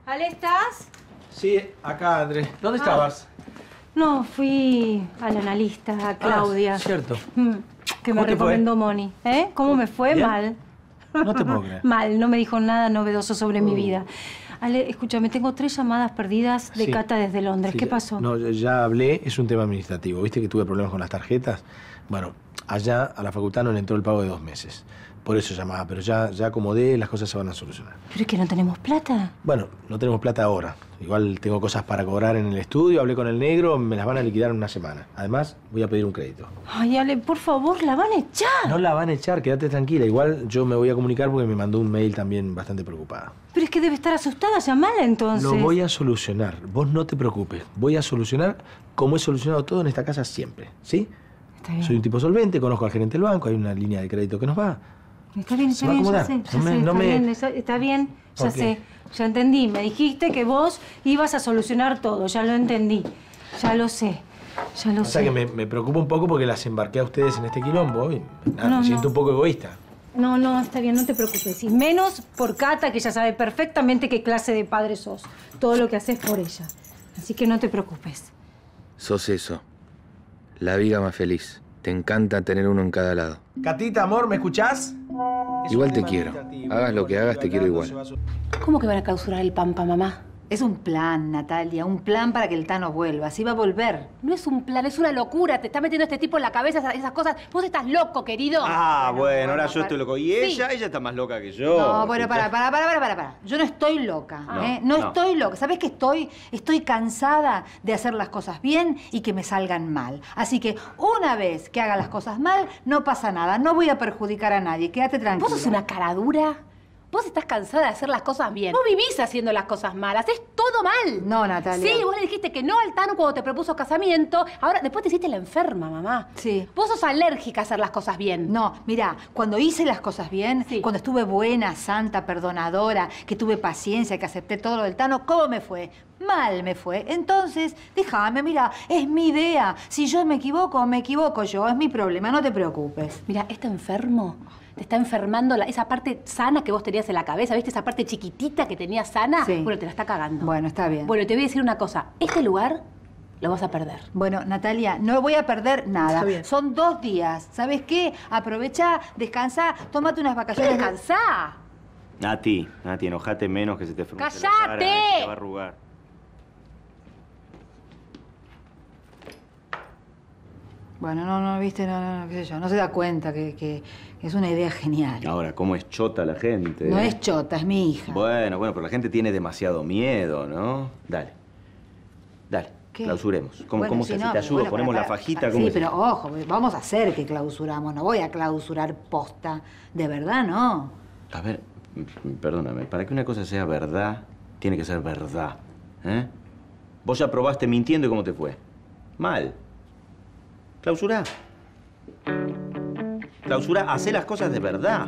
¿Ale, estás? Sí, acá, Andrés. ¿Dónde estabas? No, fui al analista, a Claudia. Cierto. Que me recomendó Moni. ¿Eh? ¿Cómo me fue? ¿Bien? Mal. No te puedo creer. Mal, no me dijo nada novedoso sobre mi vida. Ale, escúchame, tengo 3 llamadas perdidas de Cata desde Londres. ¿Qué pasó? No, ya hablé, es un tema administrativo. ¿Viste que tuve problemas con las tarjetas? Bueno, allá a la facultad no le entró el pago de 2 meses. Por eso llamaba, pero ya acomodé, las cosas se van a solucionar. ¿Pero es que no tenemos plata? Bueno, no tenemos plata ahora. Igual tengo cosas para cobrar en el estudio, hablé con el negro, me las van a liquidar en una semana. Además, voy a pedir un crédito. Ay, Ale, por favor, la van a echar. No la van a echar, quédate tranquila. Igual yo me voy a comunicar porque me mandó un mail también bastante preocupada. Pero es que debe estar asustada, llamala entonces. Lo voy a solucionar, vos no te preocupes. Voy a solucionar como he solucionado todo en esta casa siempre, ¿sí? Está bien. Soy un tipo solvente, conozco al gerente del banco, hay una línea de crédito que nos va. Está bien, está bien, ya sé, está bien, ya sé. Ya entendí, me dijiste que vos ibas a solucionar todo, ya lo entendí. Ya lo sé, ya lo sé. O sea que me preocupa un poco porque las embarqué a ustedes en este quilombo y me siento un poco egoísta. No, está bien, no te preocupes. Y menos por Cata, que ella sabe perfectamente qué clase de padre sos. Todo lo que haces por ella. Así que no te preocupes. Sos eso. La viga más feliz. Te encanta tener uno en cada lado. Catita, amor, ¿me escuchás? Igual te quiero. Hagas lo que hagas, te quiero igual. ¿Cómo que van a clausurar el Pampa, mamá? Es un plan, Natalia, un plan para que el Tano vuelva. Así va a volver. No es un plan, es una locura. Te está metiendo este tipo en la cabeza esas cosas. Vos estás loco, querido. Ah, bueno, ahora yo estoy loco. ¿Y ella? Ella está más loca que yo. No, bueno, para. Yo no estoy loca, ¿eh? No estoy loca. ¿Sabés qué estoy? Estoy cansada de hacer las cosas bien y que me salgan mal. Así que una vez que haga las cosas mal, no pasa nada. No voy a perjudicar a nadie. Quédate tranquila. ¿Vos sos una caradura? Vos estás cansada de hacer las cosas bien. Vos vivís haciendo las cosas malas. Es todo mal. No, Natalia. Sí, vos le dijiste que no al Tano cuando te propuso casamiento. Ahora, después te hiciste la enferma, mamá. Sí. Vos sos alérgica a hacer las cosas bien. No, mirá, cuando hice las cosas bien, cuando estuve buena, santa, perdonadora, que tuve paciencia, que acepté todo lo del Tano, ¿cómo me fue? Mal me fue. Entonces, déjame, mira, es mi idea. Si yo me equivoco yo. Es mi problema, no te preocupes. Mira, este enfermo te está enfermando esa parte sana que vos tenías en la cabeza. ¿Viste esa parte chiquitita que tenías sana? Sí. Bueno, te la está cagando. Bueno, está bien. Bueno, te voy a decir una cosa. Este lugar lo vas a perder. Bueno, Natalia, no voy a perder nada. Está bien. Son 2 días. ¿Sabes qué? Aprovechá, descansá, tómate unas vacaciones. ¡Descansá! Nati, enojate menos que se te frunce ¡Cállate! la cara, se te va a arrugar. Bueno, no, viste, no, qué sé yo, no se da cuenta que es una idea genial. Ahora, ¿cómo es chota la gente? No es chota, es mi hija. Bueno, pero la gente tiene demasiado miedo, ¿no? Dale. ¿Qué? Clausuremos. ¿Cómo Bueno, se hace? no, Te ayudo, bueno, ponemos la fajita. ¿Cómo sí, es? pero ojo, vamos a hacer que clausuramos. No voy a clausurar posta. De verdad, no. A ver, perdóname. Para que una cosa sea verdad, tiene que ser verdad. ¿Eh? Vos ya probaste mintiendo y ¿cómo te fue? Mal. Clausurá. Clausurá, hacé las cosas de verdad.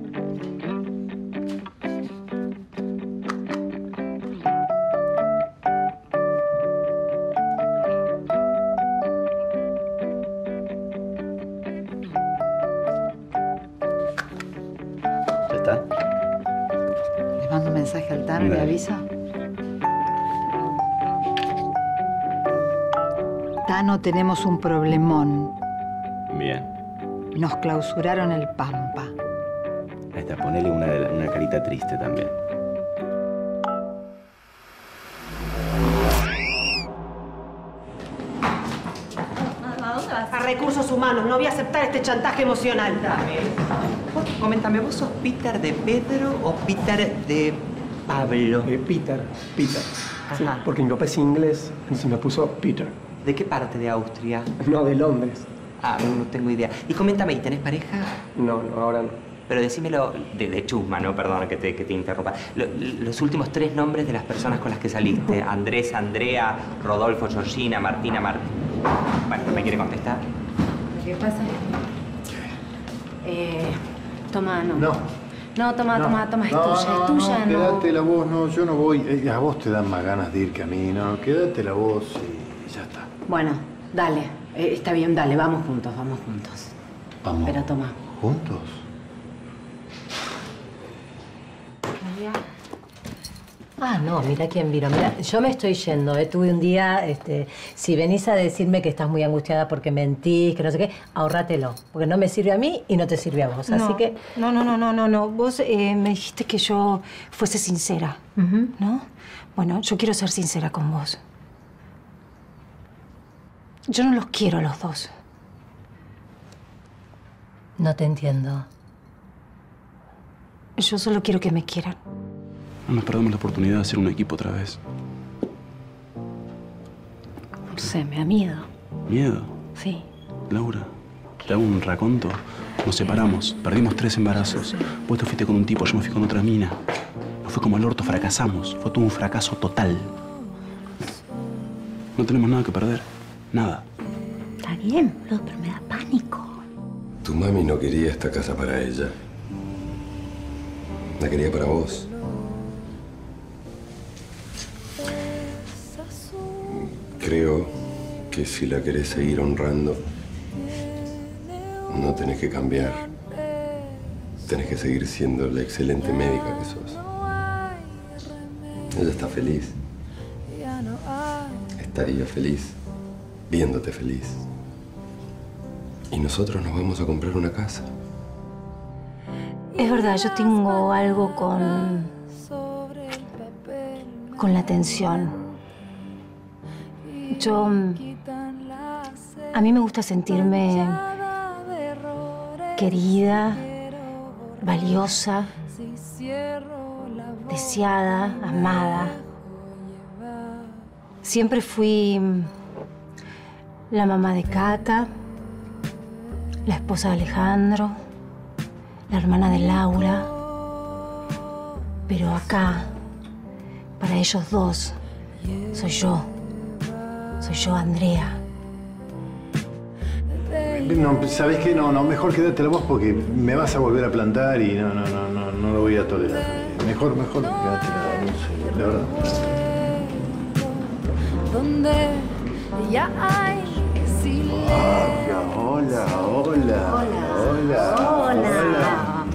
¿Ya está? Le mando un mensaje al Tano y le avisa. Tano, tenemos un problemón. Bien. Nos clausuraron el Pampa. Ahí está, ponele una carita triste también. ¿A dónde vas? A Recursos Humanos. No voy a aceptar este chantaje emocional. Coméntame, ¿vos sos Peter de Pedro o Peter de Pablo? Peter. Ajá. Sí, porque mi papá es inglés y se me puso Peter. ¿De qué parte de Austria? No, de Londres. Ah, no tengo idea. Y coméntame, ¿y tenés pareja? No, ahora no. Pero decímelo de chusma, ¿no? Perdón que te interrumpa. Los últimos 3 nombres de las personas con las que saliste. Andrés, Andrea, Rodolfo, Georgina, Martina, Martín. Bueno, ¿me quiere contestar? ¿Qué pasa? Toma, no. No, toma, es tuya, no. Quédatela vos, no, yo no voy. A vos te dan más ganas de ir que a mí, no. Quédatela vos y ya está. Bueno, dale. Está bien, dale, vamos juntos. Vamos. Pero toma. ¿Juntos? Ah, no, mira quién vino. Mira, yo me estoy yendo. Tuve un día, si venís a decirme que estás muy angustiada porque mentís, que no sé qué, ahorrátelo. Porque no me sirve a mí y no te sirve a vos. No, así que... No. Vos me dijiste que yo fuese sincera, ¿no? Bueno, yo quiero ser sincera con vos. Yo no los quiero a los dos. No te entiendo. Yo solo quiero que me quieran. No nos perdamos la oportunidad de hacer un equipo otra vez. No sé, me da miedo. ¿Miedo? Sí. Laura, te hago un raconto. Nos separamos, perdimos 3 embarazos. Vos te fuiste con un tipo, yo me fui con otra mina. Nos fue como el orto, fracasamos. Fue todo un fracaso total. No tenemos nada que perder. Nada. Está bien, pero me da pánico. Tu mami no quería esta casa para ella. La quería para vos. Creo que si la querés seguir honrando, no tenés que cambiar. Tenés que seguir siendo la excelente médica que sos. Ella está feliz. Estaría feliz, viéndote feliz. Y nosotros nos vamos a comprar una casa. Es verdad, yo tengo algo con la atención. A mí me gusta sentirme querida, valiosa, deseada, amada. Siempre fui la mamá de Cata, la esposa de Alejandro, la hermana de Laura. Pero acá, para ellos dos, soy yo. Soy yo, Andrea. No, ¿sabés qué? No, mejor quédate la voz porque me vas a volver a plantar y no lo voy a tolerar. Mejor quédate la voz, la verdad. Donde ya hay silencio. Hola.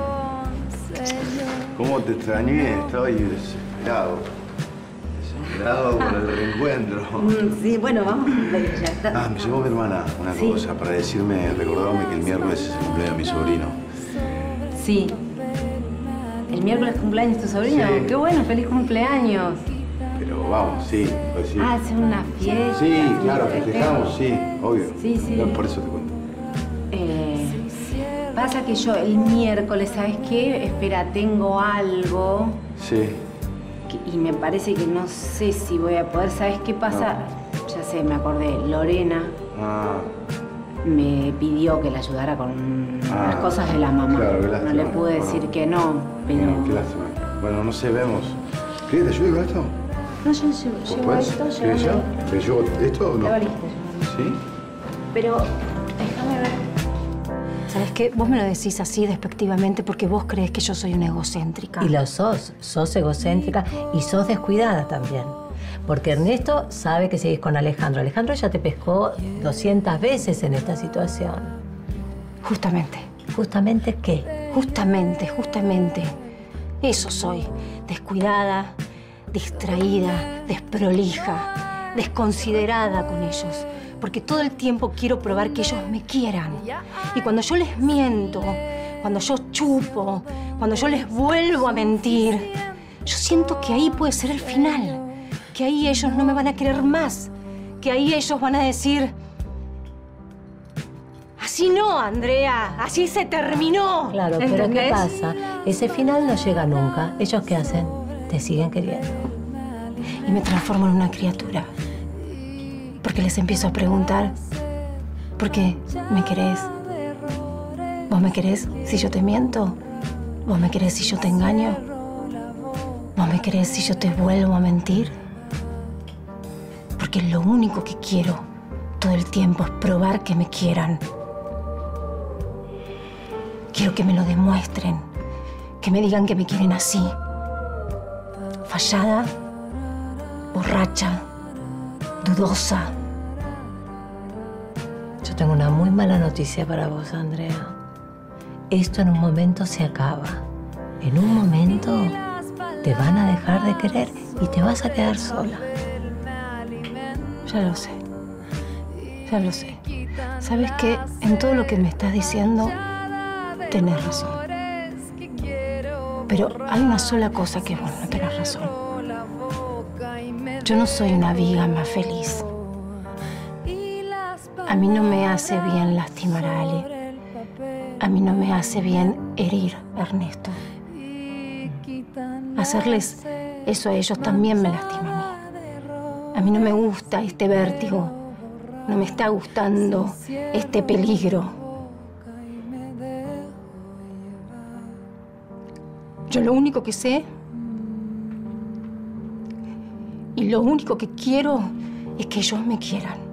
¿Cómo te extrañé? Estoy desesperado. Desesperado por el reencuentro. Sí, bueno, vamos. Ya está. Me llamó mi hermana una cosa para recordarme que el miércoles es el cumpleaños de mi sobrino. Sí. ¿El miércoles cumpleaños tu sobrino? Sí. Qué bueno, feliz cumpleaños. Pero vamos, sí, pues sí. Hace una fiesta. Sí, claro, festejamos, sí, obvio. Sí. No, por eso te cuento. Pasa que yo el miércoles, ¿sabes qué? Espera, tengo algo. Sí. Y me parece que no sé si voy a poder. ¿Sabes qué pasa? No. Ya sé, me acordé. Lorena me pidió que la ayudara con las cosas de la mamá. Claro, qué lástima. No le pude decir que no, pero... No, qué lástima. Bueno, no sé, vemos. ¿Querés te ayude con esto? No, yo llevo esto, ¿Querés ya? ¿Te llevo esto o no? La valija. ¿Sí? Pero déjame ver. ¿Sabes qué? Vos me lo decís así despectivamente porque vos crees que yo soy una egocéntrica. Y lo sos. Sos egocéntrica y sos descuidada también. Porque Ernesto sabe que seguís con Alejandro. Alejandro ya te pescó 200 veces en esta situación. Justamente. ¿Justamente qué? Justamente. Eso soy. Descuidada, distraída, desprolija, desconsiderada con ellos. Porque todo el tiempo quiero probar que ellos me quieran. Y cuando yo les miento, cuando yo chupo, cuando yo les vuelvo a mentir, yo siento que ahí puede ser el final. Que ahí ellos no me van a querer más. Que ahí ellos van a decir... Así no, Andrea. Así se terminó. Claro, pero ¿qué pasa? Ese final no llega nunca. ¿Ellos qué hacen? Te siguen queriendo. Y me transformo en una criatura. Porque les empiezo a preguntar, ¿por qué me querés? ¿Vos me querés si yo te miento? ¿Vos me querés si yo te engaño? ¿Vos me querés si yo te vuelvo a mentir? Porque lo único que quiero todo el tiempo es probar que me quieran. Quiero que me lo demuestren, que me digan que me quieren así. Fallada, borracha, dudosa. Yo tengo una muy mala noticia para vos, Andrea. Esto en un momento se acaba. En un momento te van a dejar de querer y te vas a quedar sola. Ya lo sé. Ya lo sé. ¿Sabes qué? En todo lo que me estás diciendo, tenés razón. Pero hay una sola cosa que vos no tenés razón. Yo no soy una viga más feliz. A mí no me hace bien lastimar a Ale. A mí no me hace bien herir a Ernesto. Hacerles eso a ellos también me lastima a mí. A mí no me gusta este vértigo. No me está gustando este peligro. Yo lo único que sé y lo único que quiero es que ellos me quieran.